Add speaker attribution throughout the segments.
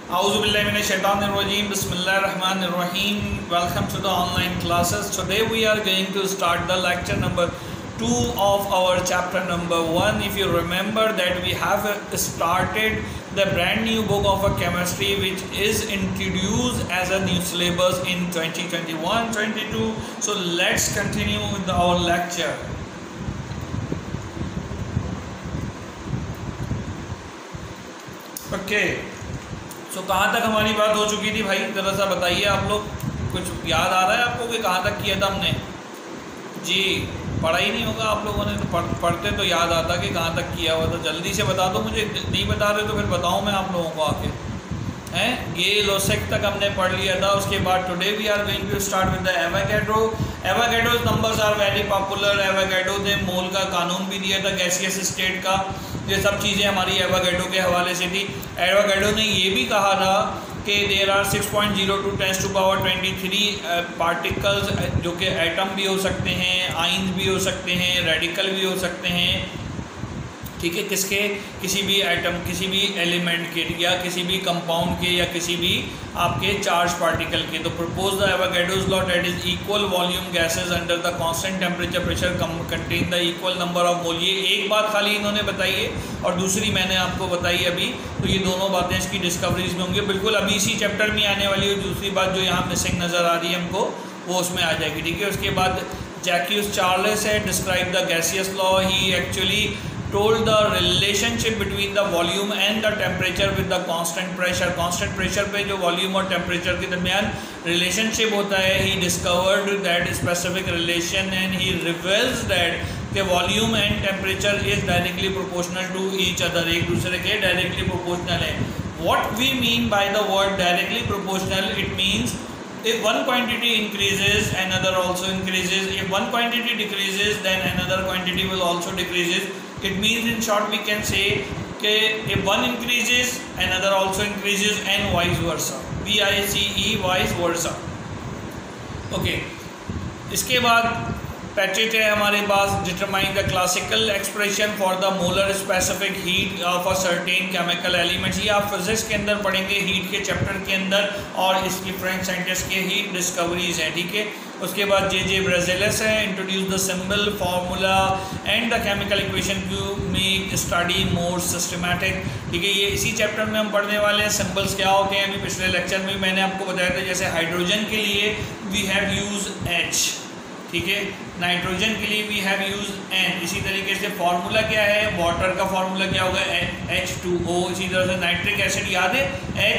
Speaker 1: Auzubillahiminash-shaytanir-rajim. Bismillahir-rahmanir-rahim. Welcome to the online classes. Today we are going to start the lecture number 2 of our chapter number 1. If you remember that we have started the brand new book of a chemistry which is introduced as a new syllabus in 2021-22. So let's continue with our lecture. Okay. तो कहाँ तक हमारी बात हो चुकी थी भाई, ज़रा सा बताइए आप लोग। कुछ याद आ रहा है आपको कि कहाँ तक किया था हमने? जी पढ़ा ही नहीं होगा आप लोगों ने, तो पढ़ते तो याद आता कि कहाँ तक किया हुआ। तो जल्दी से बता दो मुझे, नहीं बता रहे तो फिर बताऊँ मैं आप लोगों को आके। हैं ये लोसेक तक हमने पढ़ लिया था। उसके बाद today we are going to start with the Avogadro. Avogadro's numbers are very popular. Avogadro ने मोल का कानून भी दिया था, गैसियस स्टेट का। ये सब चीज़ें हमारी एवोगैड्रो के हवाले से थी। एवोगैड्रो ने ये भी कहा था कि देयर आर 6.02 × 10⁻23 पार्टिकल्स जो कि एटम भी हो सकते हैं, आइंस भी हो सकते हैं, रेडिकल भी हो सकते हैं। ठीक है, किसके? किसी भी एटम, किसी भी एलिमेंट के या किसी भी कंपाउंड के या किसी भी आपके चार्ज पार्टिकल के। तो propose the Avogadro's law that is equal volume gases under the constant temperature pressure contain the equal number of mole. ये एक बात खाली इन्होंने बताई है और दूसरी मैंने आपको बताई अभी। तो ये दोनों बातें इसकी डिस्कवरीज में होंगी, बिल्कुल अभी इसी चैप्टर में आने वाली है। दूसरी बात जो यहाँ मिसिंग नज़र आ रही है हमको, वो उसमें आ जाएगी। ठीक है, उसके बाद जैक्यूस चार्ल्स है describe the gaseous law. He actually told the relationship between the volume and the temperature with the constant pressure. Constant pressure पे जो volume और temperature के दरमियान relationship होता है, he discovered that specific relation and he reveals that the volume and temperature is directly proportional to each other. एक दूसरे के directly proportional है। What we mean by the word directly proportional? It means if one quantity increases, another also increases. If one quantity decreases, then another quantity will also decreases. It means in short we can say that if one increases, another also increases and vice versa. VICE vice versa. Okay. इसके बाद पैचेट है हमारे पास, determine the classical expression for the molar specific heat of a certain chemical elements. ये आप physics के अंदर पढ़ेंगे, हीट के चैप्टर के अंदर, और इसकी फ्रेंच साइंटिस्ट के हीट डिस्कवरीज हैं। ठीक है, उसके बाद जे ब्रेजेलस है introduce the symbol formula and the chemical equation to make study more systematic. ठीक है, ये इसी चैप्टर में हम पढ़ने वाले हैं। सिंबल्स क्या होते हैं, अभी पिछले लेक्चर में मैंने आपको बताया था। जैसे हाइड्रोजन के लिए वी हैव यूज H, ठीक है, नाइट्रोजन के लिए वी हैव यूज N। इसी तरीके से फार्मूला क्या है, वाटर का फार्मूला क्या होगा, H2O। इसी तरह से नाइट्रिक एसिड याद है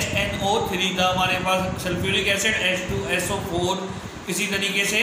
Speaker 1: HNO3 था हमारे पास, सल्फ्यूरिक एसिड H2SO4। इसी तरीके से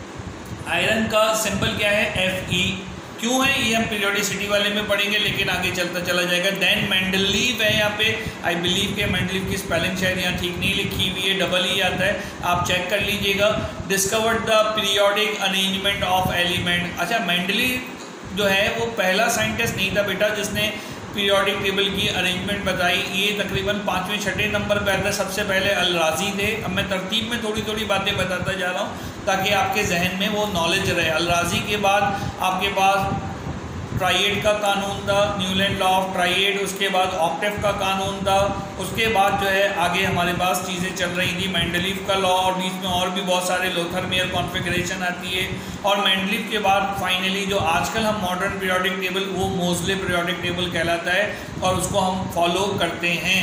Speaker 1: आयरन का सिंबल क्या है, Fe। क्यों है ये हम पीरियोडिसिटी वाले में पढ़ेंगे, लेकिन आगे चलता चला जाएगा। देन मेंडलीव है यहाँ पे। आई बिलीव के मेंडलीव की स्पेलिंग शायद यहाँ ठीक नहीं लिखी हुई है, डबल ही आता है, आप चेक कर लीजिएगा। Discovered the periodic arrangement of element. अच्छा, मेंडलीव जो है वो पहला साइंटिस्ट नहीं था बेटा जिसने पीरियोडिक टेबल की अरेंजमेंट बताई। ये तकरीबन 5वें-6ठे नंबर पर आया था। सबसे पहले अल-राज़ी थे। अब मैं तरतीब में थोड़ी थोड़ी बातें बताता जा रहा हूँ ताकि आपके जहन में वो नॉलेज रहे। अल-राज़ी के बाद आपके पास ट्राइएड का कानून था, न्यूलैंड लॉ ऑफ ट्राइएड। उसके बाद ऑक्टेव का कानून था। उसके बाद जो है आगे हमारे पास चीज़ें चल रही थी, मेंडलीव का लॉ, और बीच में और भी बहुत सारे लोथर-मेयर कॉन्फ़िगरेशन आती है। और मेंडलीव के बाद फाइनली जो आजकल हम मॉडर्न पीरियोडिक टेबल, वो मोज़ले पीरियोडिक टेबल कहलाता है और उसको हम फॉलो करते हैं।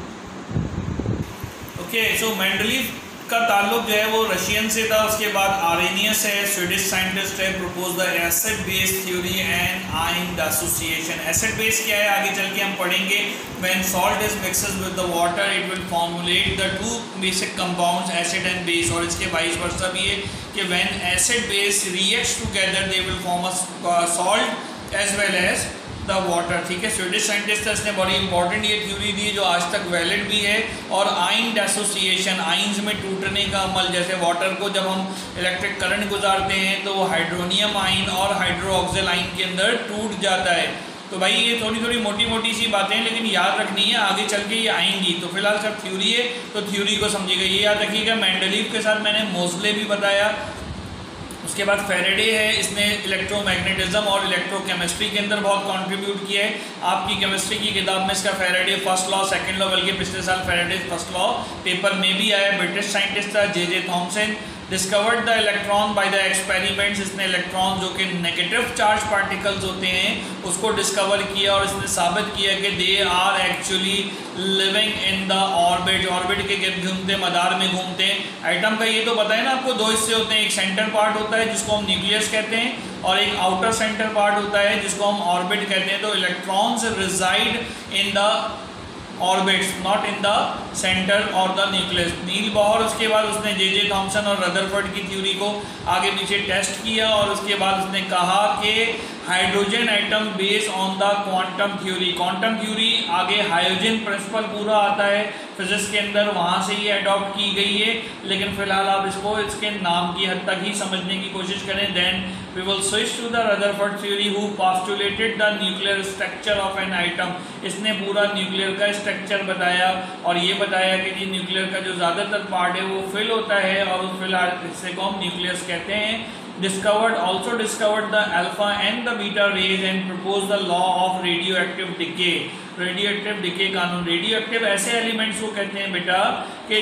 Speaker 1: ओके, सो मेंडलीव का ताल्लुक जो है वो रशियन से था। उसके बाद आरेनियस है, स्वीडिश साइंटिस्ट है, propose the acid base theory and ion dissociation. Acid base क्या है आगे चल के हम पढ़ेंगे। When salt is mixes with the water it will formulate the two basic compounds acid and base. और इसके वाइस वर्सा भी है कि when acid base reacts together they will form a salt as well as the water. ठीक है, Swedish scientist है, इसने बड़ी इंपॉर्टेंट ये थ्योरी दी जो आज तक वैलिड भी है। और आयन डिसोसिएशन, आइंस में टूटने का अमल, जैसे वाटर को जब हम इलेक्ट्रिक करंट गुजारते हैं तो वो हाइड्रोनियम आयन और हाइड्रोक्सिल आयन के अंदर टूट जाता है। तो भाई ये थोड़ी थोड़ी मोटी मोटी सी बातें हैं, लेकिन याद रखनी है, आगे चल के ये आएंगी। तो फिलहाल सब थ्योरी है, तो थ्योरी को समझिएगा। ये याद रखिएगा। मेंडलीव के साथ मैंने मोज़ले भी बताया। उसके बाद फेरेडे है, इसने इलेक्ट्रोमैग्नेटिज्म और इलेक्ट्रोकेमिस्ट्री के अंदर बहुत कंट्रीब्यूट किया है। आपकी केमिस्ट्री की किताब में इसका Faraday first law, second law, बल्कि पिछले साल फेरेडे फर्स्ट लॉ पेपर में भी आया। ब्रिटिश साइंटिस्ट था J Thomson. Discovered the electron by the experiments, इसने इलेक्ट्रॉन जो कि नेगेटिव चार्ज पार्टिकल्स होते हैं उसको डिस्कवर किया और इसने साबित किया कि they are actually living in the orbit, orbit के गिर्द घूमते, मदार में घूमते हैं। एटम का ये तो पता है ना आपको, दो हिस्से होते हैं, एक सेंटर पार्ट होता है जिसको हम न्यूक्लियस कहते हैं और एक आउटर सेंटर पार्ट होता है जिसको हम ऑर्बिट कहते हैं। तो electrons reside in the orbits, not in the centre और द न्यूक्लियस। नील बोहर, उसके बाद उसने जे थॉमसन और रदरफोर्ड की थ्योरी को आगे पीछे टेस्ट किया और उसके बाद उसने कहा कि hydrogen atom based on the quantum theory, quantum theory आगे हाइड्रोजन प्रिंसिपल पूरा आता है फिजिक्स के अंदर, वहाँ से ये अडॉप्ट की गई है। लेकिन फिलहाल आप इसको इसके नाम की हद तक ही समझने की कोशिश करें। Then we will switch to the Rutherford theory who postulated the nuclear structure of an atom, इसने पूरा न्यूक्लियर का स्ट्रक्चर बताया और ये बताया कि जी न्यूक्लियर का जो ज़्यादातर पार्ट है वो फिल होता है और उस फिल हिस्से को हम न्यूक्लियस कहते हैं। also discovered the alpha and the beta rays and proposed the law of radioactive decay, radioactive decay कानून। रेडियोएक्टिव ऐसे एलिमेंट्स को कहते हैं बेटा कि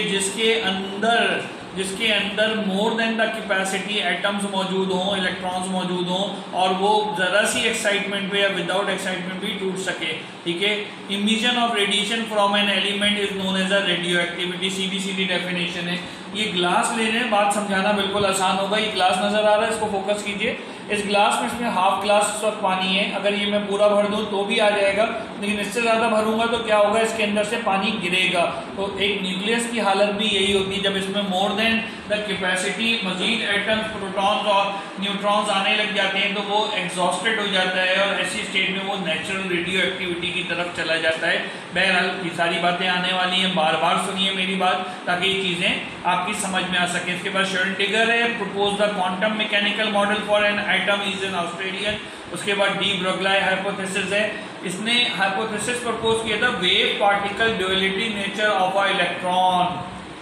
Speaker 1: जिसके अंदर more than the capacity atoms मौजूद हों, इलेक्ट्रॉन्स मौजूद हों और वो ज़रा सी एक्साइटमेंट पे या विदाउट एक्साइटमेंट भी टूट सके, ठीक है। Emission of radiation from an element is known as a radioactivity, सीधी डेफिनेशन है। ये ग्लास ले लें, बात समझाना बिल्कुल आसान होगा। ये ग्लास नज़र आ रहा है, इसको फोकस कीजिए। इस ग्लास में इसमें हाफ ग्लास इस वक्त पानी है, अगर ये मैं पूरा भर दूँ तो भी आ जाएगा, लेकिन इससे ज़्यादा भरूंगा तो क्या होगा, इसके अंदर से पानी गिरेगा। तो एक न्यूक्लियस की हालत भी यही होती है, जब इसमें मोर देन द कैपेसिटी मजीद एटम्स, प्रोटॉन्स और न्यूट्रॉन्स आने लग जाते हैं तो वो एग्जॉस्टेड हो जाता है और ऐसी स्टेट में वो नेचुरल रेडियो एक्टिविटी की तरफ चला जाता है। बहरहाल ये सारी बातें आने वाली हैं, बार बार सुनिए मेरी बात ताकि ये चीज़ें आपकी समझ में आ सकें। इसके बाद श्रोडिंगर है, propose the quantum mechanical model for an atom is an Australian. उसके बाद डी ब्रोगली हाइपोथेसिस है, इसने हाइपोथेसिस प्रपोज किया था wave particle duality nature of a electron.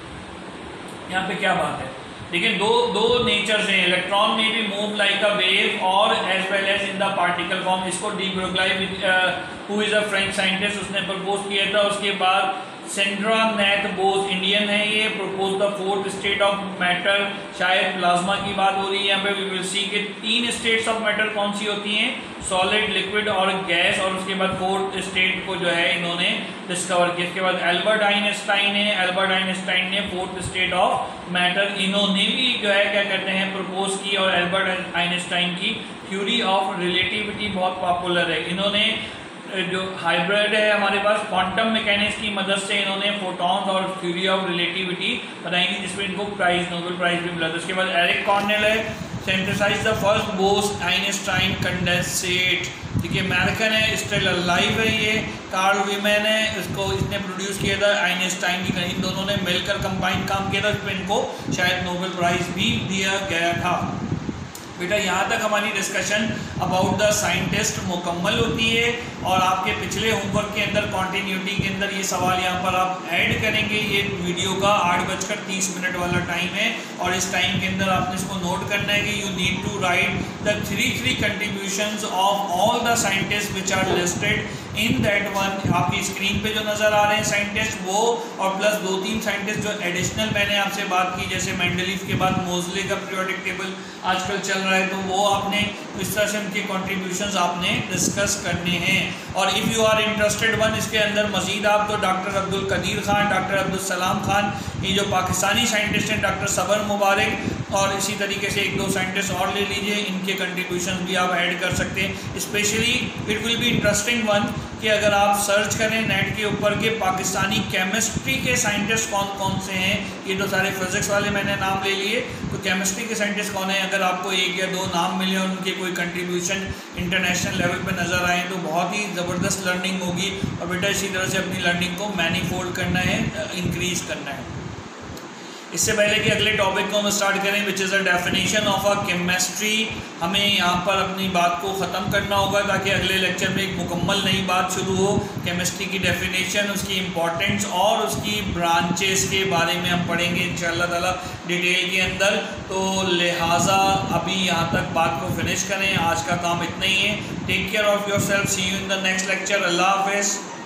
Speaker 1: यहाँ पे क्या बात है, देखिए दो नेचर्स हैं, इलेक्ट्रॉन में भी मूव लाइक अ वेव और as well as in the particle form. इसको de Broglie who is a French scientist उसने प्रपोज किया था। उसके बाद सेंड्रा नेथ बोस, इंडियन है ये, propose the fourth state of matter, शायद प्लाज्मा की बात हो रही है यहाँ पे। वी विल सी के 3 स्टेट्स ऑफ मैटर कौन सी होती हैं, सॉलिड, लिक्विड और गैस, और उसके बाद फोर्थ स्टेट को जो है इन्होंने डिस्कवर किया। इसके बाद एल्बर्ट आइंस्टाइन है, एल्बर्ट आइंस्टाइन ने फोर्थ स्टेट ऑफ मैटर इन्होंने भी जो है क्या कहते हैं प्रपोज की। और एल्बर्ट आइंस्टाइन की थ्योरी ऑफ रिलेटिविटी बहुत पॉपुलर है। इन्होंने जो हाइब्रिड है हमारे पास क्वांटम मैकेनिक्स की मदद से इन्होंने फोटॉन्स और थ्योरी ऑफ रिलेटिविटी बनाई, जिसमें इनको नोबेल प्राइज भी मिला था। उसके बाद एरिक कॉर्नेल है, synthesize the first Bose Einstein condensate, ठीक है, अमेरिकन है, स्टिल अलाइव है ये। कार्ल वीमैन है, इसने प्रोड्यूस किया था आइंस्टाइन की, इन दोनों ने मिलकर कंबाइन काम किया था, इस पर इनको शायद नोबेल प्राइज भी दिया गया था। बेटा यहाँ तक हमारी डिस्कशन अबाउट द साइंटिस्ट मुकम्मल होती है और आपके पिछले होमवर्क के अंदर कॉन्टीन्यूटी के अंदर ये सवाल यहाँ पर आप ऐड करेंगे। ये वीडियो का 8:30 वाला टाइम है और इस टाइम के अंदर आपने इसको नोट करना है कि you need to write the three contributions of all the scientist which are listed in that one. आपकी स्क्रीन पे जो नज़र आ रहे हैं साइंटिस्ट वो, और प्लस 2-3 साइंटिस्ट जो एडिशनल मैंने आपसे बात की, जैसे मेंडलीफ के बाद मोजले का पीरियोडिक टेबल आजकल चल रहा है, तो वो आपने इस तरह से उनके कॉन्ट्रीब्यूशंस आपने डिस्कस करने हैं। और if you are interested one, इसके अंदर मजीद आप तो डॉक्टर अब्दुल कदीर खान, डॉक्टर अब्दुल सलाम खान, ये जो पाकिस्तानी साइंटिस्ट हैं, डॉक्टर सबर मुबारक, और इसी तरीके से 1-2 साइंटिस्ट और ले लीजिए, इनके कंट्रीब्यूशन भी आप ऐड कर सकते हैं। Specially it will be interesting one कि अगर आप सर्च करें नेट के ऊपर के पाकिस्तानी केमिस्ट्री के साइंटिस्ट कौन कौन से हैं, ये तो सारे फिजिक्स वाले मैंने नाम ले लिए, तो केमिस्ट्री के साइंटिस्ट कौन है, अगर आपको 1 या 2 नाम मिले और उनके कोई कंट्रीब्यूशन इंटरनेशनल लेवल पे नज़र आए तो बहुत ही ज़बरदस्त लर्निंग होगी। और बेटा इसी तरह से अपनी लर्निंग को मैनीफोल्ड करना है, इंक्रीज़ करना है। इससे पहले कि अगले टॉपिक को हम स्टार्ट करें, which is a definition of a chemistry, हमें यहाँ पर अपनी बात को ख़त्म करना होगा ताकि अगले लेक्चर में एक मुकम्मल नई बात शुरू हो। केमिस्ट्री की डेफिनेशन, उसकी इम्पोर्टेंस और उसकी ब्रांचेस के बारे में हम पढ़ेंगे इंशाअल्लाह ताला डिटेल के अंदर। तो लिहाजा अभी यहाँ तक बात को फिनिश करें, आज का काम इतना ही है। Take care of your self, see you in the next lecture. अल्लाह हाफ़िज़।